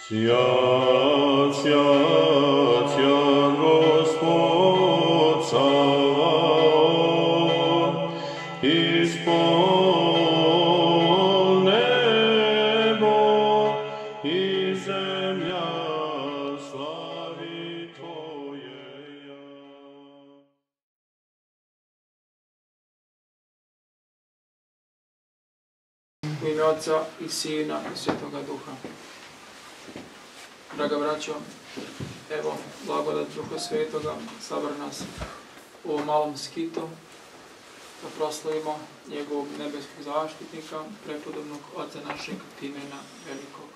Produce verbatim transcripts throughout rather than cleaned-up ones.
Сят, сят, сят, Господь Саваоф, исполн небо и земля слави Твоея. U ime Otca i Sina i Svetoga Duha. Draga braćo, evo, blagodat Duha Svetoga sabra nas u ovom malom skitu da proslavimo njegovog nebeskog zaštitnika, prepodobnog Oca našeg Timena Velikog.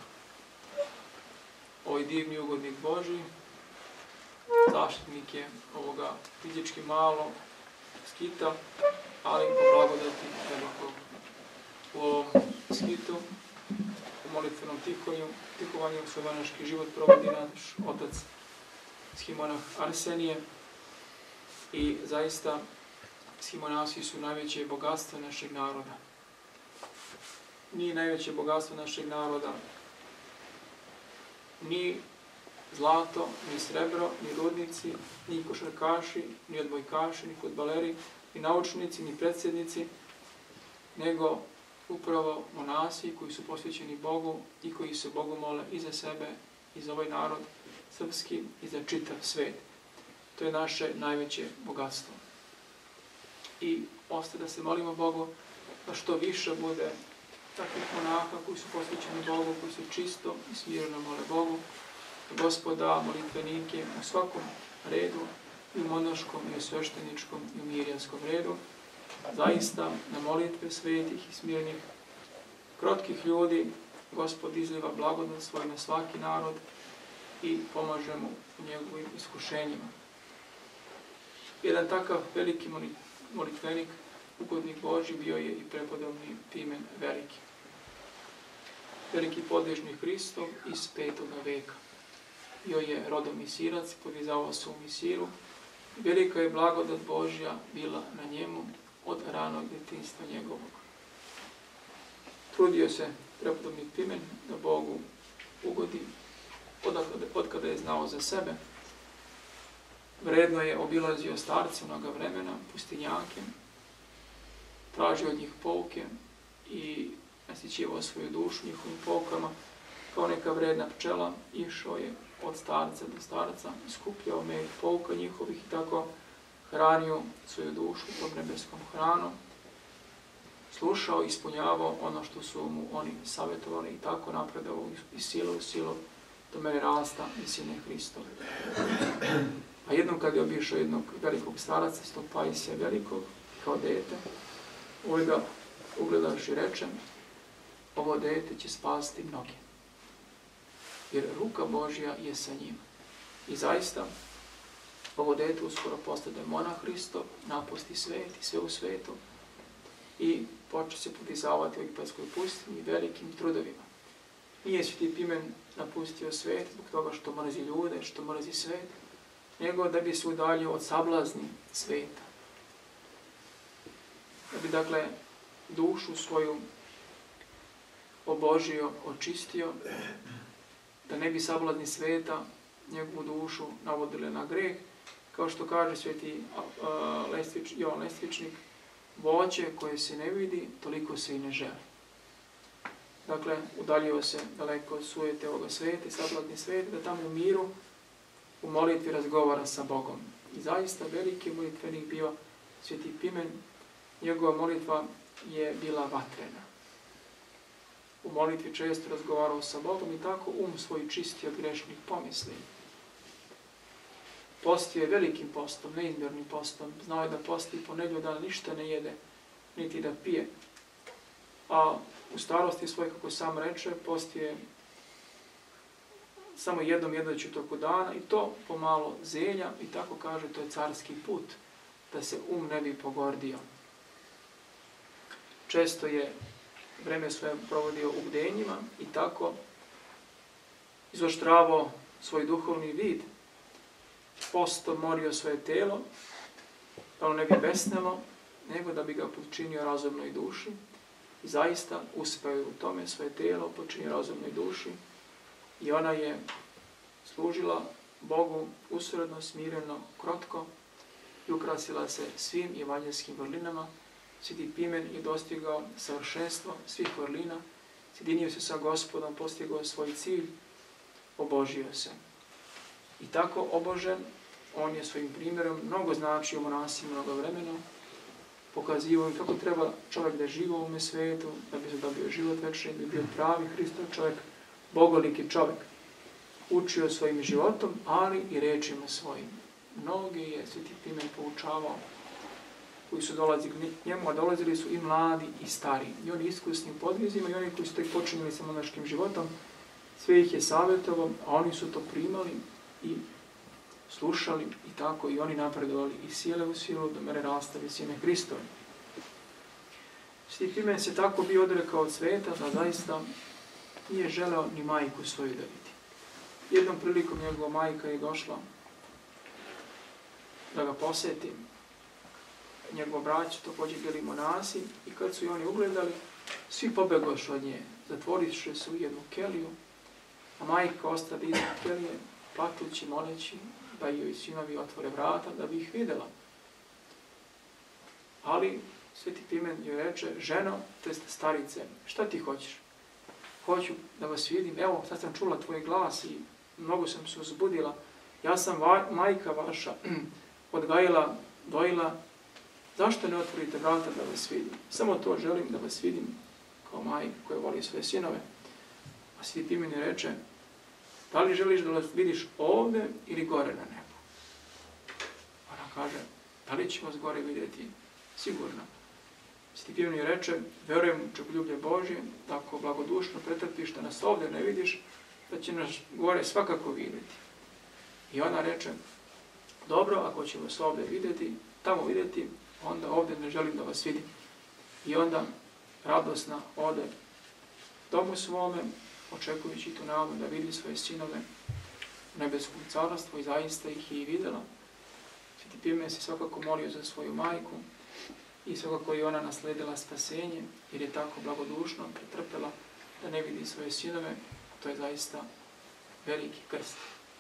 Ovaj divni ugodnik Božji, zaštitnik je ovoga fizički malo skita, ali po blagodati Velikog. U ovom skitu, u molitvenom tihovanju, tihovanju svoj monaški život provodi naš otac shimonah Arsenije i zaista shimonasi su najveće bogatstvo našeg naroda. Nije najveće bogatstvo našeg naroda ni zlato, ni srebro, ni rudnici, ni košarkaši, ni odbojkaši, ni fudbaleri, ni naučnici, ni predsjednici, nego upravo monasi koji su posvećeni Bogu i koji se Bogu mole i za sebe, i za ovaj narod srpski, i za čitav svet. To je naše najveće bogatstvo. I ostaje da se molimo Bogu da što više bude takvih monaha koji su posvećeni Bogu, koji se čisto i smirno mole Bogu, da Gospoda molitvenike u svakom redu, i u monaškom, i u svešteničkom, i u mirjanskom redu, zaista na molitve svetih i smirnih, krotkih ljudi, Gospod izliva blagodat svoj na svaki narod i pomaže mu u njegovim iskušenjima. Jedan takav veliki molitvenik, ugodnik Božji, bio je i prepodobni Timen Veliki. Veliki podvižnik Hristov iz petoga veka. Bio je rodom Misirac, podvizavao se u Misiru. Velika je blagodat Božja bila na njemu od ranog djetinjstva njegovog. Trudio se prepodobni Timen da Bogu ugodi od kada je znao za sebe. Vredno je obilazio starce onoga vremena, pustinjake, tražio od njih pouke i nasjećivao svoju dušu njihovim poukama. Kao neka vredna pčela išao je od starca do starca, skupljao med pouka njihovih i tako hranio svoju dušu tom nebeskom hranom, slušao i ispunjavao ono što su mu oni savjetovali i tako napredovao iz sile u silu do mere rasta i sine Hristove. A jednom kad je obišao jednog velikog staraca, stog Pajsija velikog, kao dete, ovaj ga ugledavši reče, ovo dete će spasiti mnoge, jer ruka Božja je sa njim. I zaista, ovo dete uskoro postade monah Hristov, napusti svet i sve u svetu i počne se podizavati u egipatskoj pustinji velikim trudovima. Nije Sveti Timen napustio svet zbog toga što mrzi ljude, što mrzi svet, nego da bi se udaljio od sablazni sveta. Da bi, dakle, dušu svoju obožio, očistio, da ne bi sablazni sveta njegovu dušu navodile na greh, kao što kaže Sveti Lestvič, Jovan Lestvičnik, voće koje se ne vidi, toliko se i ne želi. Dakle, udaljio se daleko od sujete ovoga sveta i sablazni svet, da tamo u miru, u molitvi razgovara sa Bogom. I zaista veliki molitvenik bio Sveti Timen, njegova molitva je bila vatrena. U molitvi često razgovarao sa Bogom i tako um svoj čistio od grešnih pomisli. Postio je velikim postom, neizmjernim postom. Znao je da posti po nedjelju dana, ništa ne jede, niti da pije. A u starosti svoje, kako sam reče, postio je samo jednom jedajući u toku dana i to pomalo zelja i tako kaže, to je carski put, da se um ne bi pogordio. Često je vreme svoje provodio u bdenjima i tako izoštravao svoj duhovni vid, postom morio svoje telo, da ono ne bi besnelo, nego da bi ga podčinio razumnoj duši. I zaista uspeo u tome, svoje telo počinio razumnoj duši i ona je služila Bogu usredno, smireno, krotko i ukrasila se svim evanđelskim vrlinama. Sveti Pimen je dostigao savršenstvo svih vrlina, sjedinio se sa Gospodom, postigao svoj cilj, obožio se. I tako obožen, on je svojim primjerom mnogo značio monasima mnogo vremena, pokazivao im kako treba čovjek da živi u ovome svijetu, da bi se dobio život večni, da bi bio pravi Hristov čovjek, bogoliki čovjek. Učio svojim životom, ali i rečima svojim. Mnogi je Sveti Pimen poučavao koji su dolazili njemu, a dolazili su i mladi i stari. I oni iskusnim podvizima i oni koji su tek počinjeli sa monaškim životom, sve ih je savjetovao, a oni su to primali i slušali i tako i oni napredovali i sile u silu do mere rasta visine Hristove. Sveti Pimen se tako bio odrekao od sveta da zaista nije želeo ni majku svoju da vidi. Jednom prilikom njegova majka je došla da ga posjeti. Njegov brać, također bili monasi, i kad su i oni ugledali, svi pobegoš od nje, zatvoriše se u jednu keliju, a majka ostala iznad kelije, platući, moleći, da joj sinovi otvore vrata, da bi ih vidjela. Ali Sveti Pimen joj reče, ženo, to jest starice, šta ti hoćeš? Hoću da vas vidim, evo, sad sam čula tvoj glas i mnogo sam se uzbudila. Ja sam va, majka vaša, odgajila, dojila, zašto ne otvorite vrata da vas vidim? Samo to želim da vas vidim kao majka koja voli svoje sinove. A Sveti Pimen joj reče, da li želiš da vas vidiš ovdje ili gore na nebu? Ona kaže, da li će vas gore vidjeti? Sigurno. Sveti Pimen joj reče, verujem u čovjek Božje, da ako blagodušno pretrpiš da nas ovdje ne vidiš, da će nas gore svakako vidjeti. I ona reče, dobro, ako će vas ovdje vidjeti, tamo vidjeti, onda ovdje ne želim da vas vidim. I onda radosna ode domu svome, očekujući tu nadu da vidi svoje sinove u nebeskom carstvu i zaista ih je i vidjela. Sveti Pimen se svakako molio za svoju majku i svakako i ona nasledila spasenje, jer je tako blagodušno pretrpela da ne vidi svoje sinove. To je zaista veliki krst.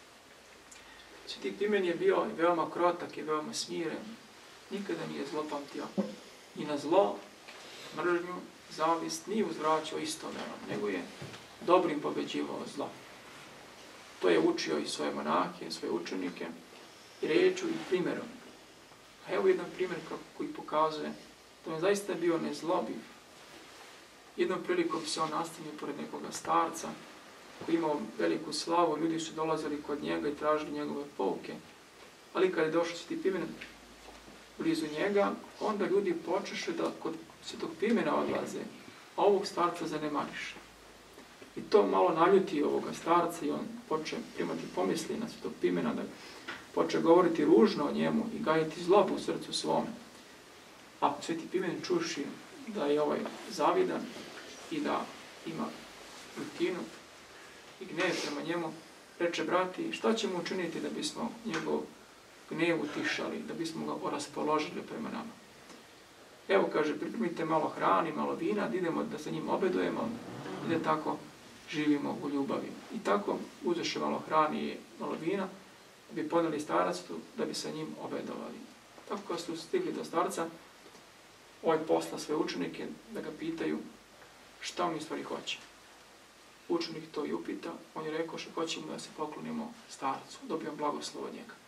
Sveti Pimen je bio veoma krotak i veoma smiren. Nikada nije zlo pamtio. I na zlo, mržnju, zavist nije uzvraćao istovremeno, nego je dobrim pobeđivao zlo. To je učio i svoje monake, svoje učenike, i reču i primjerom. A evo jedan primjer koji pokazuje da je zaista bio nezlobiv. Jednom prilikom se on nastavio pored nekoga starca koji imao veliku slavu, ljudi su dolazili kod njega i tražili njegove pouke. Ali kad je došao Sveti Pimen blizu njega, onda ljudi počeše da kod Svetog Pimena odlaze, a ovog starca zanemariše. I to malo naljuti ovoga starca i on poče primati pomisli na Svetog Pimena, da poče govoriti ružno o njemu i gajiti zlobu u srcu svome. A Sveti Pimen čuši da je ovaj zavidan i da ima rutinu i gnev prema njemu, reče, brati, šta ćemo učiniti da bismo njegov gnev utišali, da bismo ga raspoložili prema nama? Evo, kaže, pripremite malo hrani, malo vina, da idemo da sa njim obedujemo i da tako živimo u ljubavi. I tako uzeše malo hrani i malo vina, da bi poneli staracu, da bi sa njim obedovali. Tako kad su stigli do starca, ovaj posla sve učenike da ga pitaju šta on u stvari hoće. Učenik to i upita, on je rekao što hoćemo da se poklonimo starcu, dobijam blagoslov od njega.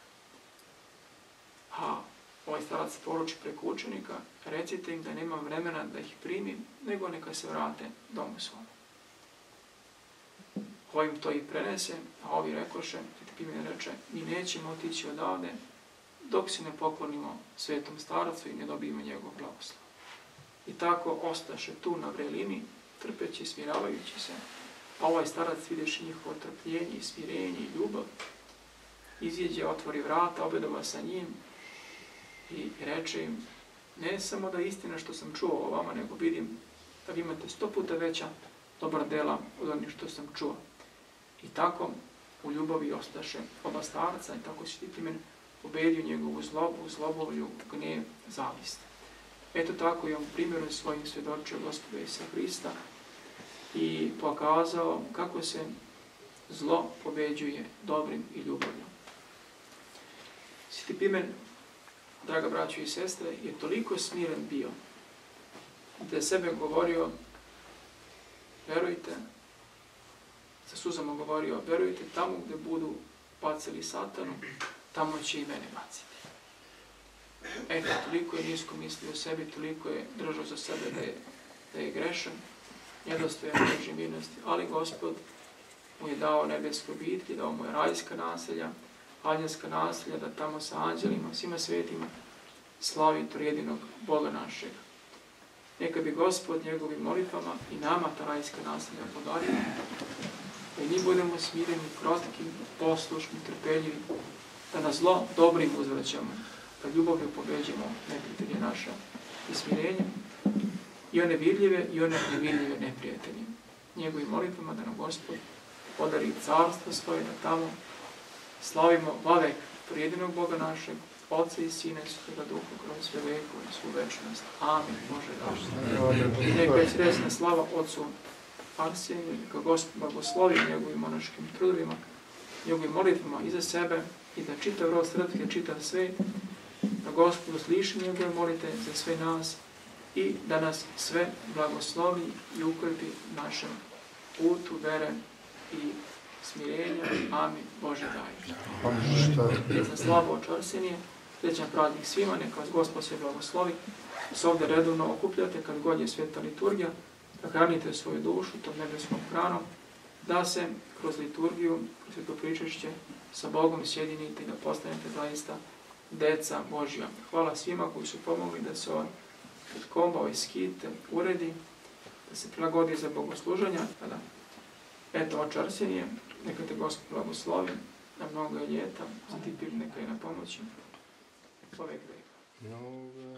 A ovaj starac poruči preko učenika, recite im da nemam vremena da ih primim, nego neka se vrate domu svom. Ovo im to i prenese, a ovi rekoše, Sveti Pimen reče, mi nećemo otići odavde dok se ne poklonimo svetom starcu i ne dobijemo njegov blagoslov. I tako ostaše tu na vrelini, trpeći, smiravajući se, a ovaj starac videši njihovo trpljenje i smirenje i ljubav, izjeđe, otvori vrata, obedova sa njim i reče im, ne samo da je istina što sam čuo o vama, nego vidim da vi imate sto puta veća dobra dela od onih što sam čuo. I tako u ljubavi ostaše oba starca i tako Sveti Pimen pobedio njegovu zlobu, zlobolju, gnev, zavist. Eto tako je on primjerom svojim svjedočio Gospoda Isusa Hrista i pokazao kako se zlo pobeđuje dobrim i ljubavljom. Sveti Pimen, draga braćo i sestre, je toliko smiren bio da je sebe govorio, verujte, sa suzama govorio, verujte, tamo gdje budu bacili satanu, tamo će i mene baciti. Eto, toliko je nisko mislio o sebi, toliko je držao za sebe da je, da je grešan, nedostojan Božje milosti, ali Gospod mu je dao nebeske obitelji, dao mu je rajska naselja, anđelska naselja, da tamo sa anđelima, svima svetima, slavi trojedinog Boga našeg. Neka bi Gospod njegovim molitvama i nama ta rajska naselja podario, da i mi budemo smireni, krotki, poslušni, trpeljivi, da na zlo dobrim uzvraćamo, da ljubavlju pobeđemo neprijatelje naša i smirenje, i one vidljive i one nevidljive neprijatelje. Njegovim molitvama da nam Gospod podari carstvo svoje, da tamo slavimo vavek prijedinog Boga našeg, Otca i Sina i Svetoga Duha kroz sve vekove i svu večnost. Amin. Bože daš. I neka je sredsna slava Otcu Arseniju, neka Gospod blagoslovi njegovim monaškim trudovima, njegovim molitvama i za sebe, i da čitav rod srpske, čitav svet, da Gospod usliši njegove molite za sve nas i da nas sve blagoslovi i ukrepi našem putu vere i smirenja. Amin. Bože daj. Za slavu Oče Arsenije, srećan praznik svima, neka vas Gospod sve blagoslovi. Se ovdje redovno okupljate kad god je sveta liturgija, da hranite svoju dušu tom nebeskom hranom, da se kroz liturgiju, kroz sveto pričešće sa Bogom sjedinite i da postanete zaista deca Božja. Hvala svima koji su pomogli da se ovaj komba, ovaj skit uredi, da se prilagodi za bogosluženja. Eto, Oče Arsenije, neka te Gospod blagoslovi na mnogo ljeta, za ti neka je na pomoći. Povek veka.